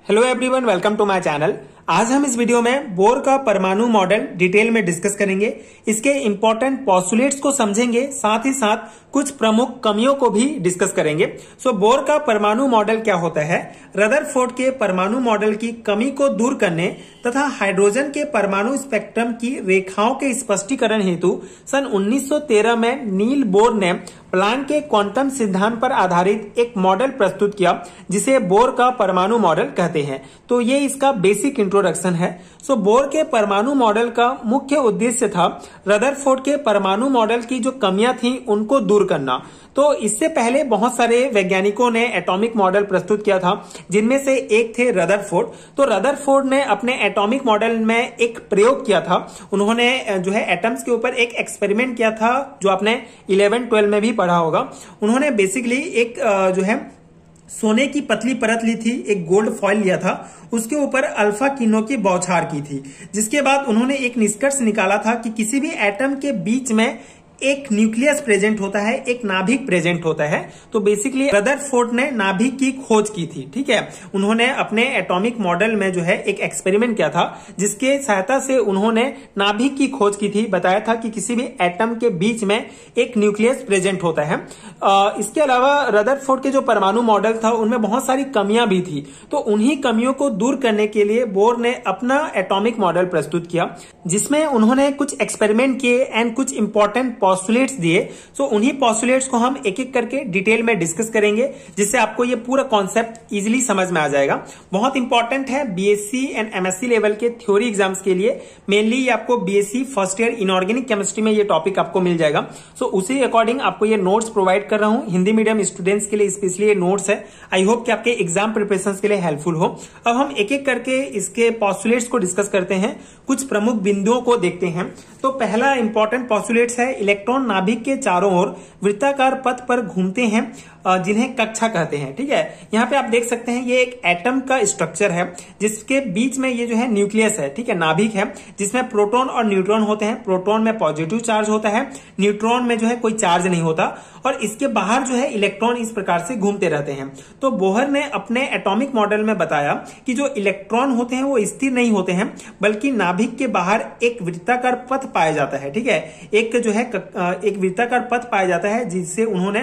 Hello everyone, welcome to my channel. आज हम इस वीडियो में बोर का परमाणु मॉडल डिटेल में डिस्कस करेंगे। इसके इंपॉर्टेंट पॉस्टुलेट्स को समझेंगे, साथ ही साथ कुछ प्रमुख कमियों को भी डिस्कस करेंगे। बोर का परमाणु मॉडल क्या होता है? रदरफोर्ड के परमाणु मॉडल की कमी को दूर करने तथा हाइड्रोजन के परमाणु स्पेक्ट्रम की रेखाओं के स्पष्टीकरण हेतु सन 1913 में नील बोर ने प्लैंक के क्वांटम सिद्धांत पर आधारित एक मॉडल प्रस्तुत किया, जिसे बोर का परमाणु मॉडल कहते हैं। तो ये इसका बेसिक इंट्रोडक्शन है। बोर के परमाणु मॉडल का मुख्य उद्देश्य था रदरफोर्ड के परमाणु मॉडल की जो कमियां थी उनको दूर करना। तो इससे पहले बहुत सारे वैज्ञानिकों ने एटॉमिक मॉडल प्रस्तुत किया था, जिनमें से एक थे रदरफोर्ड। तो रदरफोर्ड ने अपने एटॉमिक मॉडल में एक प्रयोग किया था। उन्होंने जो है एटम्स के ऊपर एक एक्सपेरिमेंट किया था, जो आपने 11-12 में भी पढ़ा होगा। उन्होंने बेसिकली एक जो है सोने की पतली परत ली थी, एक गोल्ड फॉइल लिया था, उसके ऊपर अल्फा किरणों की बौछार की थी, जिसके बाद उन्होंने एक निष्कर्ष निकाला था कि किसी भी एटम के बीच में एक न्यूक्लियस प्रेजेंट होता है, एक नाभिक प्रेजेंट होता है। तो बेसिकली रदरफोर्ड ने नाभिक की खोज की थी। ठीक है, उन्होंने अपने एटॉमिक मॉडल में जो है एक एक्सपेरिमेंट किया था, जिसके सहायता से उन्होंने नाभिक की खोज की थी। बताया था कि किसी भी एटम के बीच में एक न्यूक्लियस प्रेजेंट होता है। इसके अलावा रदरफोर्ड के जो परमाणु मॉडल था उनमें बहुत सारी कमियां भी थी। तो उन्हीं कमियों को दूर करने के लिए बोर ने अपना एटॉमिक मॉडल प्रस्तुत किया, जिसमें उन्होंने कुछ एक्सपेरिमेंट किए एंड कुछ इंपॉर्टेंट पॉस्टुलेट्स दिए। उन्हीं पॉस्टुलेट्स को हम एक एक करके डिटेल में डिस्कस करेंगे, जिससे आपको ये पूरा कॉन्सेप्ट इजीली समझ में आ जाएगा। बहुत इंपॉर्टेंट है बीएससी एंड एमएससी लेवल के थ्योरी एग्जाम्स के लिए। मेनली ये आपको BSc first year inorganic chemistry में ये टॉपिक आपको मिल जाएगा। उसी अकॉर्डिंग आपको ये नोट्स प्रोवाइड कर रहा हूं। हिंदी मीडियम स्टूडेंट्स के लिए स्पेशली ये नोट्स है। आई होप कि आपके एग्जाम प्रिपरेशन के लिए हेल्पफुल हो। अब हम एक एक करके इसके पॉस्टुलेट्स को डिस्कस करते हैं, कुछ प्रमुख बिंदुओं को देखते हैं। तो पहला इंपॉर्टेंट पॉस्टुलेट्स है, इलेक्ट्रॉन नाभिक के चारों ओर वृत्ताकार पथ पर घूमते हैं, जिन्हें कक्षा कहते हैं। ठीक है, यहाँ पे आप देख सकते हैं ये एक एटम का स्ट्रक्चर है, जिसके बीच में ये जो है न्यूक्लियस है। ठीक है, नाभिक है, जिसमें प्रोटॉन और न्यूट्रॉन होते हैं। प्रोटॉन में पॉजिटिव चार्ज होता है, न्यूट्रॉन में जो है कोई चार्ज नहीं होता, और इसके बाहर जो है इलेक्ट्रॉन इस प्रकार से घूमते रहते हैं। तो बोहर ने अपने एटॉमिक मॉडल में बताया कि जो इलेक्ट्रॉन होते हैं वो स्थिर नहीं होते हैं, बल्कि नाभिक के बाहर एक वृत्ताकार पथ पाया जाता है। ठीक है, एक जो है एक वृत्ताकार पथ पाया जाता है, जिससे उन्होंने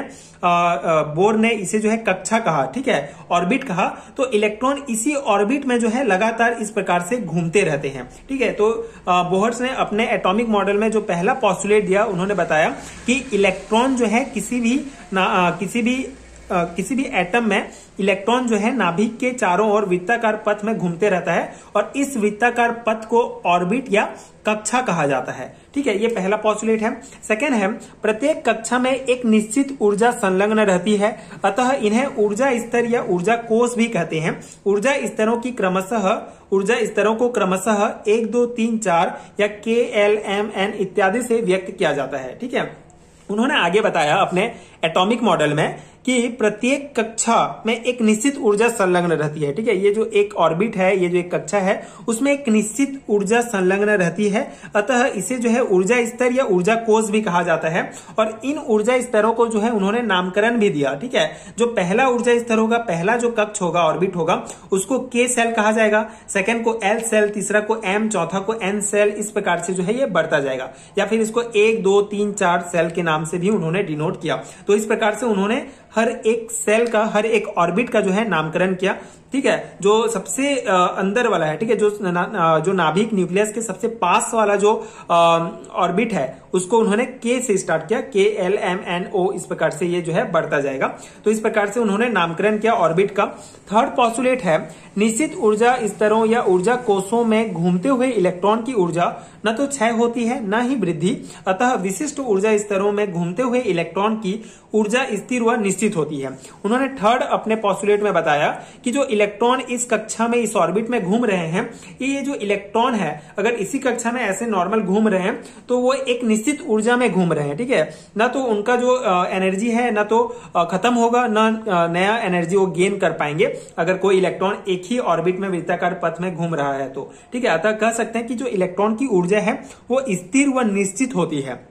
बोर ने इसे जो है कक्षा कहा। ठीक है, ऑर्बिट कहा। तो इलेक्ट्रॉन इसी ऑर्बिट में जो है लगातार इस प्रकार से घूमते रहते हैं। ठीक है, तो बोहर ने अपने एटॉमिक मॉडल में जो पहला पॉस्टुलेट दिया, उन्होंने बताया कि इलेक्ट्रॉन जो है किसी भी एटम में इलेक्ट्रॉन जो है नाभिक के चारों ओर वृत्ताकार पथ में घूमते रहता है, और इस वृत्ताकार पथ को ऑर्बिट या कक्षा कहा जाता है। ठीक है, ये पहला पॉस्टुलेट है। सेकेंड है, प्रत्येक कक्षा में एक निश्चित ऊर्जा संलग्न रहती है, अतः इन्हें ऊर्जा स्तर या ऊर्जा कोष भी कहते हैं। ऊर्जा स्तरों को क्रमशः 1, 2, 3, 4 या KLMN इत्यादि से व्यक्त किया जाता है। ठीक है, उन्होंने आगे बताया अपने एटॉमिक मॉडल में कि प्रत्येक कक्षा में एक निश्चित ऊर्जा संलग्न रहती है। ठीक है, ये जो एक ऑर्बिट है, ये जो एक कक्षा है, उसमें एक निश्चित ऊर्जा संलग्न रहती है, अतः इसे जो है ऊर्जा स्तर या ऊर्जा कोष भी कहा जाता है। और इन ऊर्जा स्तरों को जो है उन्होंने नामकरण भी दिया। ठीक है, जो पहला ऊर्जा स्तर होगा, पहला जो कक्ष होगा, ऑर्बिट होगा, उसको K सेल कहा जाएगा, सेकेंड को L सेल, तीसरा को M, चौथा को N सेल। इस प्रकार से जो है ये बढ़ता जाएगा, या फिर इसको 1, 2, 3, 4 सेल के नाम से भी उन्होंने डिनोट किया। तो इस प्रकार से उन्होंने हर एक सेल का, हर एक ऑर्बिट का जो है नामकरण किया। ठीक है, जो सबसे अंदर वाला है, ठीक है, जो नाभिक न्यूक्लियस के सबसे पास वाला जो ऑर्बिट है, उसको उन्होंने K से स्टार्ट किया, KLMNO। इस प्रकार से ये जो है बढ़ता जाएगा। तो इस प्रकार से उन्होंने नामकरण किया ऑर्बिट का। थर्ड पॉस्टुलेट है, निश्चित ऊर्जा स्तरों या ऊर्जा कोषों में घूमते हुए इलेक्ट्रॉन की ऊर्जा न तो क्षय होती है, न ही वृद्धि, अतः विशिष्ट ऊर्जा स्तरों में घूमते हुए इलेक्ट्रॉन की ऊर्जा स्थिर व निश्चित होती है। उन्होंने थर्ड अपने पॉस्टुलेट में बताया कि जो इलेक्ट्रॉन इस कक्षा में, इस ऑर्बिट में घूम रहे हैं, ये जो इलेक्ट्रॉन है, अगर इसी कक्षा में ऐसे नॉर्मल घूम रहे हैं, तो वो एक निश्चित ऊर्जा में घूम रहे हैं। ठीक है, ना तो उनका जो एनर्जी है ना तो खत्म होगा, ना नया एनर्जी वो गेन कर पाएंगे, अगर कोई इलेक्ट्रॉन एक ही ऑर्बिट में वृत्ताकार पथ में घूम रहा है तो। ठीक है, अतः कह सकते हैं कि जो इलेक्ट्रॉन की ऊर्जा है वो स्थिर व निश्चित होती है।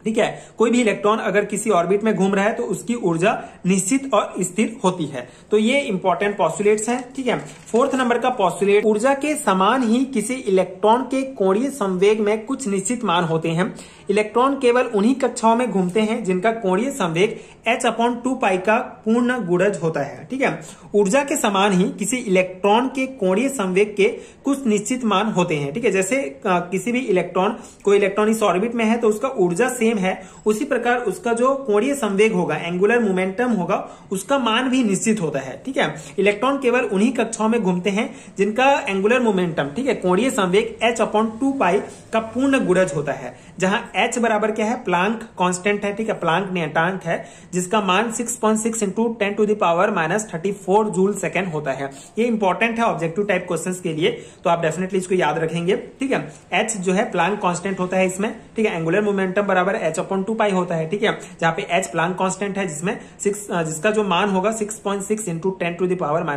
ठीक है। कोई भी इलेक्ट्रॉन अगर किसी ऑर्बिट में घूम रहा है तो उसकी ऊर्जा निश्चित और स्थिर होती है। तो ये इंपॉर्टेंट पॉस्टुलेट्स हैं। ठीक है। फोर्थ नंबर का पॉस्टुलेट, ऊर्जा के समान ही किसी इलेक्ट्रॉन के कोणीय संवेग में कुछ निश्चित मान होते हैं। इलेक्ट्रॉन केवल उन्हीं कक्षाओं में घूमते हैं जिनका कोणीय संवेग h/2π का पूर्ण गुणज होता है। ठीक है। ऊर्जा के समान ही किसी इलेक्ट्रॉन के कोणीय संवेग के कुछ निश्चित मान होते हैं। ठीक है। जैसे किसी भी इलेक्ट्रॉन, कोई इलेक्ट्रॉन इस ऑर्बिट में है तो उसका ऊर्जा सेम है, उसी प्रकार उसका जो कोणीय संवेग होगा, एंगुलर मोमेंटम होगा, उसका मान भी निश्चित होता है। ठीक है। इलेक्ट्रॉन केवल उन्हीं कक्षाओं में घूमते हैं जिनका एंगुलर मोमेंटम, ठीक है, कोणीय संवेग h/2π का पूर्ण गुणज होता है, जहां h बराबर क्या है, प्लांक कांस्टेंट है। ठीक है। प्लांक नियतांक है जिसका मान 6.6 × 10⁻34 जूल सेकेंड होता है। ये इंपॉर्टेंट है ऑब्जेक्टिव टाइप क्वेश्चंस के लिए, तो आप डेफिनेटली इसको याद रखेंगे। ठीक है। h जो है प्लांक कांस्टेंट होता है इसमें। ठीक है। एंगुलर मोमेंटम बराबर h/2π होता है। ठीक है। जहां पे h प्लांक कांस्टेंट है जिसका जो मान होगा 6.6 ×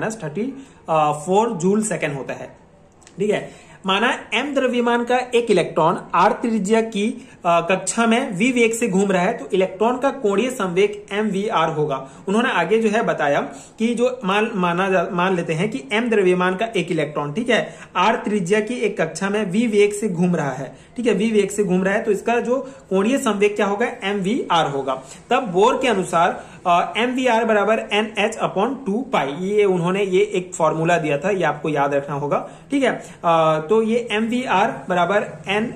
10⁻34 जूल सेकेंड होता है। ठीक है। माना m द्रव्यमान का एक इलेक्ट्रॉन r त्रिज्या की कक्षा में v वेग से घूम रहा है तो इलेक्ट्रॉन का कोणीय संवेग mvr होगा। उन्होंने आगे जो है बताया कि जो मान लेते हैं कि m द्रव्यमान का एक इलेक्ट्रॉन, ठीक है, r त्रिज्या की एक कक्षा में v वेग से घूम रहा है। ठीक है। v वेग से घूम रहा है तो इसका जो कोणीय संवेग क्या होगा, mvr होगा। तब बोर के अनुसार mvr बराबर nh/2π, ये उन्होंने ये एक फॉर्मूला दिया था, ये आपको याद रखना होगा। ठीक है। तो ये mvr बराबर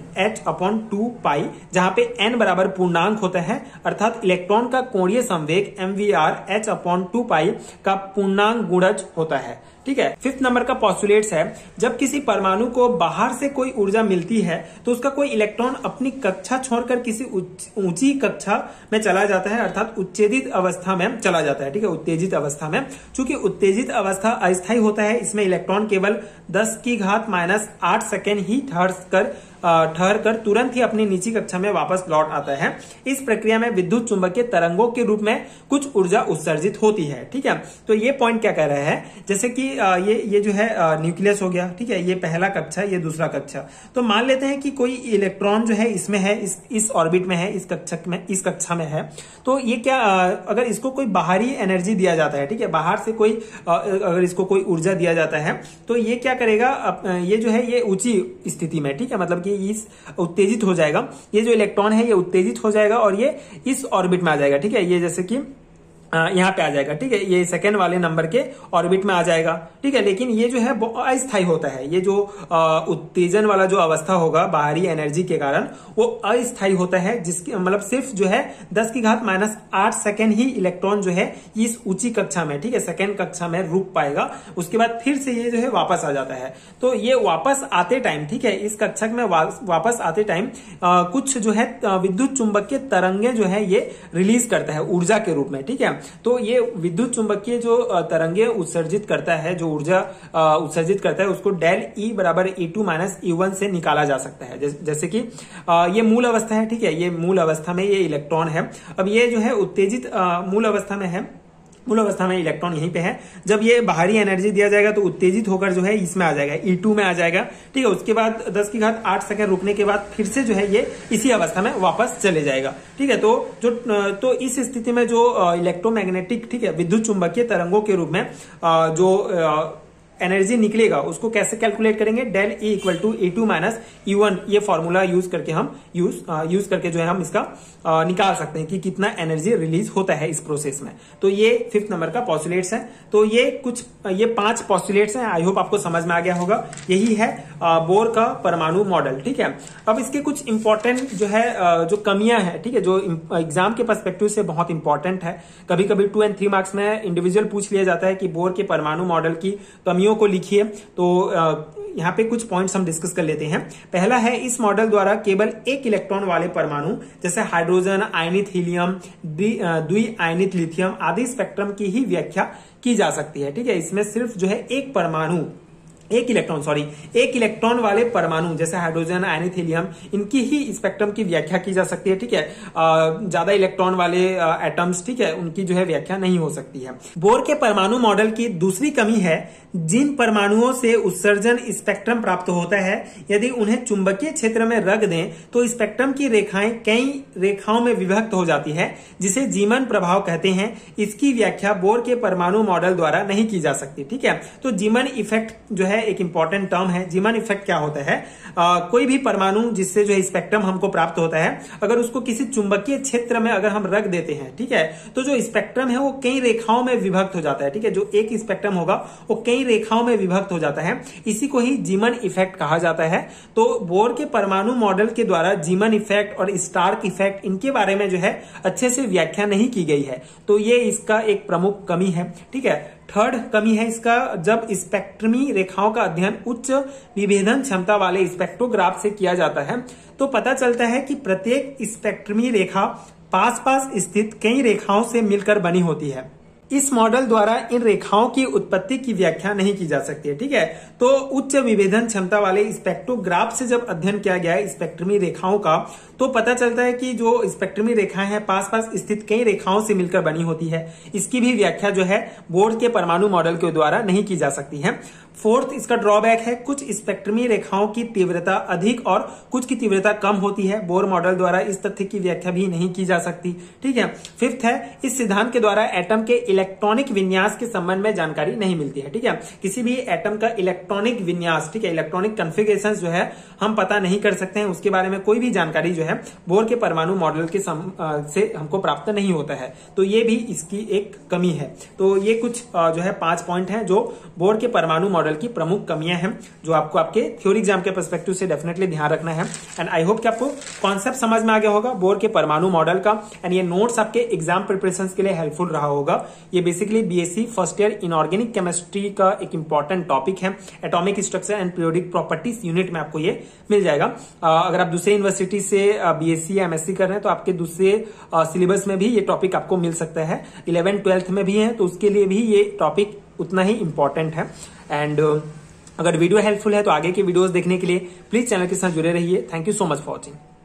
nh/2π, जहां पे n बराबर पूर्णांक होता है, अर्थात इलेक्ट्रॉन का कोणीय संवेग mvr h/2π का पूर्णांक गुणज होता है। ठीक है। फिफ्थ नंबर का पॉस्टुलेट्स है, जब किसी परमाणु को बाहर से कोई ऊर्जा मिलती है तो उसका कोई इलेक्ट्रॉन अपनी कक्षा छोड़कर किसी ऊंची कक्षा में चला जाता है, अर्थात उत्तेजित अवस्था में चला जाता है। ठीक है। उत्तेजित अवस्था में, चूंकि उत्तेजित अवस्था अस्थायी होता है, इसमें इलेक्ट्रॉन केवल 10⁻⁸ सेकेंड ही ठहर कर तुरंत ही अपनी निजी कक्षा में वापस लौट आता है। इस प्रक्रिया में विद्युत चुंबकीय तरंगों के रूप में कुछ ऊर्जा उत्सर्जित होती है। ठीक है। तो ये पॉइंट क्या कह रहे हैं, जैसे कि ये जो है न्यूक्लियस हो गया। ठीक है। ये पहला कक्षा, ये दूसरा कक्षा। तो मान लेते हैं कि कोई इलेक्ट्रॉन जो है इसमें है, इस ऑर्बिट में है, इस कक्षा में है। तो ये क्या, अगर इसको कोई बाहरी एनर्जी दिया जाता है, ठीक है, बाहर से कोई अगर इसको कोई ऊर्जा दिया जाता है तो ये क्या करेगा, ये जो है ये ऊंची स्थिति में, ठीक है, मतलब इस उत्तेजित हो जाएगा। ये जो इलेक्ट्रॉन है ये उत्तेजित हो जाएगा और ये इस ऑर्बिट में आ जाएगा। ठीक है। ये जैसे कि यहाँ पे आ जाएगा। ठीक है। ये सेकेंड वाले नंबर के ऑर्बिट में आ जाएगा। ठीक है। लेकिन ये जो है अस्थायी होता है। ये जो उत्तेजन वाला जो अवस्था होगा बाहरी एनर्जी के कारण, वो अस्थायी होता है, जिसकी मतलब सिर्फ जो है 10⁻⁸ सेकेंड ही इलेक्ट्रॉन जो है इस ऊंची कक्षा में, ठीक है, सेकेंड कक्षा में रुक पाएगा। उसके बाद फिर से ये जो है वापस आ जाता है। तो ये वापस आते टाइम, ठीक है, इस कक्षा में वापस आते टाइम कुछ जो है विद्युत चुंबकीय तरंगे जो है ये रिलीज करता है ऊर्जा के रूप में। ठीक है। तो ये विद्युत चुंबकीय जो तरंगे उत्सर्जित करता है, जो ऊर्जा उत्सर्जित करता है, उसको डेल E बराबर E2 - E1 से निकाला जा सकता है। जैसे कि ये मूल अवस्था है। ठीक है। ये मूल अवस्था में ये इलेक्ट्रॉन है। अब ये जो है उत्तेजित मूल अवस्था में है, मूल अवस्था में इलेक्ट्रॉन यहीं पे है। जब ये बाहरी एनर्जी दिया जाएगा तो उत्तेजित होकर जो है इसमें आ जाएगा, E2 में आ जाएगा। ठीक है। उसके बाद 10⁸ सेकेंड रुकने के बाद फिर से जो है ये इसी अवस्था में वापस चले जाएगा। ठीक है। तो इस स्थिति में जो इलेक्ट्रोमैग्नेटिक, ठीक है, विद्युत चुंबकीय तरंगों के रूप में जो एनर्जी निकलेगा उसको कैसे कैलकुलेट करेंगे, डेल E = E2 - E1, ये फॉर्मूला यूज करके हम यूज करके जो है हम इसका निकाल सकते हैं कि कितना एनर्जी रिलीज होता है इस प्रोसेस में। तो ये फिफ्थ नंबर का पॉस्टुलेट्स है। तो ये 5 पॉस्टुलेट्स हैं। आई होप आपको समझ में आ गया होगा। यही है बोर का परमाणु मॉडल। ठीक है। अब इसके कुछ इंपॉर्टेंट जो है जो कमियां हैं, ठीक है, जो एग्जाम के पर्सपेक्टिव से बहुत इंपॉर्टेंट है। कभी कभी 2 और 3 मार्क्स में इंडिविजुअल पूछ लिया जाता है कि बोर के परमाणु मॉडल की कमियों को लिखिए। तो यहाँ पे कुछ पॉइंट्स हम डिस्कस कर लेते हैं। पहला है, इस मॉडल द्वारा केवल एक इलेक्ट्रॉन वाले परमाणु जैसे हाइड्रोजन, आयनित हीलियम, द्विआयनित लिथियम आदि स्पेक्ट्रम की ही व्याख्या की जा सकती है। ठीक है। इसमें सिर्फ जो है एक परमाणु एक इलेक्ट्रॉन वाले परमाणु जैसे हाइड्रोजन, आयनिक हीलियम, इनकी ही स्पेक्ट्रम की व्याख्या की जा सकती है। ठीक है, ज्यादा इलेक्ट्रॉन वाले एटम्स, ठीक है, उनकी जो है व्याख्या नहीं हो सकती है। बोर के परमाणु मॉडल की दूसरी कमी है, जिन परमाणुओं से उत्सर्जन स्पेक्ट्रम प्राप्त होता है, यदि उन्हें चुंबकीय क्षेत्र में रख दें तो स्पेक्ट्रम की रेखाएं कई रेखाओं में विभक्त हो जाती है, जिसे जीमन प्रभाव कहते हैं। इसकी व्याख्या बोर के परमाणु मॉडल द्वारा नहीं की जा सकती। ठीक है, तो जीमन इफेक्ट जो है एक इंपॉर्टेंट टर्म है। जीमन इफेक्ट क्या होता है? कोई भी परमाणु जिससे जो है स्पेक्ट्रम हमको प्राप्त होता है, अगर उसको किसी चुंबकीय क्षेत्र में अगर हम रख देते हैं, ठीक है, तो जो स्पेक्ट्रम है वो कई रेखाओं में विभक्त हो जाता है। ठीक है, जो एक स्पेक्ट्रम होगा वो कई रेखाओं में विभक्त हो जाता है। इसी को ही जीमन इफेक्ट कहा जाता है। तो बोर के परमाणु मॉडल के द्वारा जीमन इफेक्ट और स्टार्क इफेक्ट, इनके बारे में जो है अच्छे से व्याख्या नहीं की गई है। तो ये इसका एक प्रमुख कमी है। ठीक है, थर्ड कमी है इसका, जब स्पेक्ट्रमी रेखाओं का अध्ययन उच्च विभेदन क्षमता वाले स्पेक्ट्रोग्राफ से किया जाता है, तो पता चलता है कि प्रत्येक स्पेक्ट्रमी रेखा पास पास स्थित कई रेखाओं से मिलकर बनी होती है। इस मॉडल द्वारा इन रेखाओं की उत्पत्ति की व्याख्या नहीं की जा सकती है। ठीक है, तो उच्च विभेदन क्षमता वाले स्पेक्ट्रोग्राफ से जब अध्ययन किया गया है स्पेक्ट्रमी रेखाओं का, तो पता चलता है कि जो स्पेक्ट्रमी रेखाएं हैं पास पास स्थित कई रेखाओं से मिलकर बनी होती है। इसकी भी व्याख्या जो है बोर के परमाणु मॉडल के द्वारा नहीं की जा सकती है। फोर्थ इसका ड्रॉबैक है, कुछ स्पेक्ट्रमी रेखाओं की तीव्रता अधिक और कुछ की तीव्रता कम होती है। बोर मॉडल द्वारा इस तथ्य की व्याख्या भी नहीं की जा सकती। ठीक है, फिफ्थ है, इस सिद्धांत के द्वारा एटम के इलेक्ट्रॉनिक विन्यास के संबंध में जानकारी नहीं मिलती है। ठीक है, किसी भी एटम का इलेक्ट्रॉनिक विन्यास, ठीक है, इलेक्ट्रॉनिक कॉन्फ़िगरेशन जो है हम पता नहीं कर सकते हैं, उसके बारे में कोई भी जानकारी जो है बोर के परमाणु मॉडल के से हमको प्राप्त नहीं होता है। तो ये भी इसकी एक कमी है। तो ये कुछ जो है 5 पॉइंट हैं जो बोर के परमाणु मॉडल की प्रमुख कमियां हैं, जो आपको आपके थ्योरी एग्जाम के पर्सपेक्टिव से डेफिनेटली ध्यान रखना है। एंड आई होप कि आपको कॉन्सेप्ट समझ में आ गया होगा बोर के परमाणु मॉडल का। एंड ये नोट्स आपके एग्जाम प्रिपरेशन के लिए हेल्पफुल रहा होगा। ये basically BSc first year inorganic chemistry का एक इंपॉर्टेंट टॉपिक है। Atomic structure and periodic properties unit में आपको ये मिल जाएगा। अगर आप दूसरे यूनिवर्सिटी से बीएससी या एमएससी कर रहे हैं तो आपके दूसरे सिलेबस में भी ये टॉपिक आपको मिल सकता है। 11th 12th में भी है, तो उसके लिए भी ये टॉपिक उतना ही इंपॉर्टेंट है। एंड अगर वीडियो हेल्पफुल है तो आगे के वीडियोस देखने के लिए प्लीज चैनल के साथ जुड़े रहिए। Thank you so much for watching.